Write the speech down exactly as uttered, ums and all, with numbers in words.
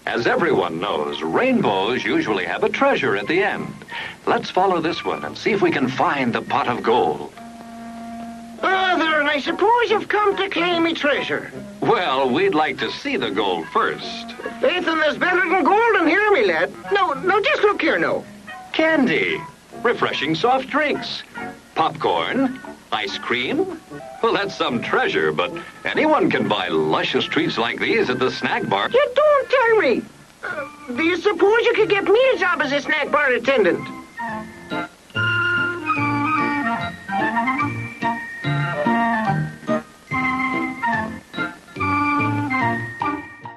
As everyone knows, rainbows usually have a treasure at the end. Let's follow this one and see if we can find the pot of gold. Ah, there, and I suppose you've come to claim me treasure. Well, we'd like to see the gold first. Faith in there's better than gold in here, me lad. No, no, just look here now. Candy, refreshing soft drinks, popcorn, ice cream. Well, that's some treasure, but anyone can buy luscious treats like these at the snack bar. You don't tell me. Uh, do you suppose you could get me a job as a snack bar attendant?